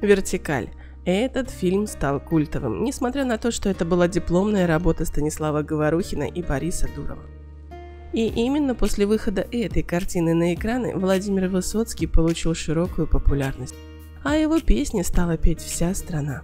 Вертикаль. Этот фильм стал культовым, несмотря на то, что это была дипломная работа Станислава Говорухина и Бориса Дурова. И именно после выхода этой картины на экраны Владимир Высоцкий получил широкую популярность, а его песни стала петь вся страна.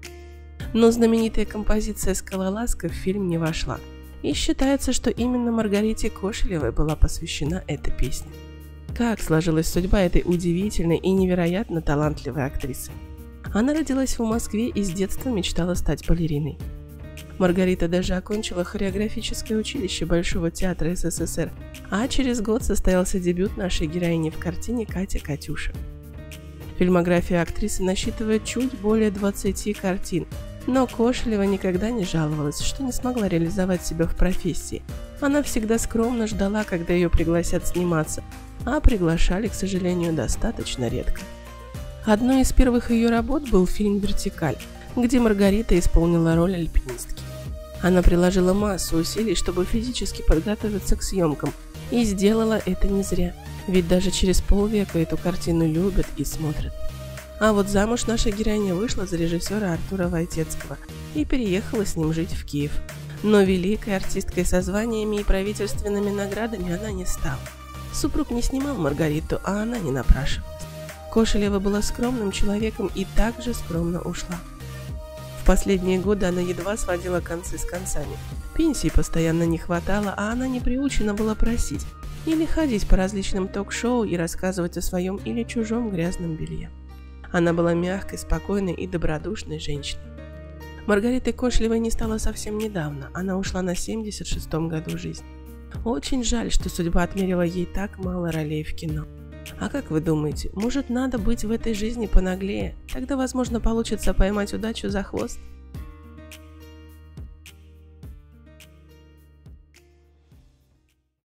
Но знаменитая композиция «Скалолазка» в фильм не вошла, и считается, что именно Маргарите Кошелевой была посвящена эта песня. Как сложилась судьба этой удивительной и невероятно талантливой актрисы? Она родилась в Москве и с детства мечтала стать балериной. Маргарита даже окончила хореографическое училище Большого театра СССР, а через год состоялся дебют нашей героини в картине «Катя Катюша». Фильмография актрисы насчитывает чуть более 20 картин, но Кошелева никогда не жаловалась, что не смогла реализовать себя в профессии. Она всегда скромно ждала, когда ее пригласят сниматься, а приглашали, к сожалению, достаточно редко. Одной из первых ее работ был фильм «Вертикаль», где Маргарита исполнила роль альпинистки. Она приложила массу усилий, чтобы физически подготовиться к съемкам, и сделала это не зря, ведь даже через полвека эту картину любят и смотрят. А вот замуж наша героиня вышла за режиссера Артура Войтецкого и переехала с ним жить в Киев. Но великой артисткой со званиями и правительственными наградами она не стала. Супруг не снимал Маргариту, а она не напрашивалась. Кошелева была скромным человеком и также скромно ушла. В последние годы она едва сводила концы с концами. Пенсии постоянно не хватало, а она не приучена была просить или ходить по различным ток-шоу и рассказывать о своем или чужом грязном белье. Она была мягкой, спокойной и добродушной женщиной. Маргаритой Кошелевой не стало совсем недавно, она ушла на 76-м году жизни. Очень жаль, что судьба отмерила ей так мало ролей в кино. А как вы думаете, может, надо быть в этой жизни понаглее? Тогда, возможно, получится поймать удачу за хвост?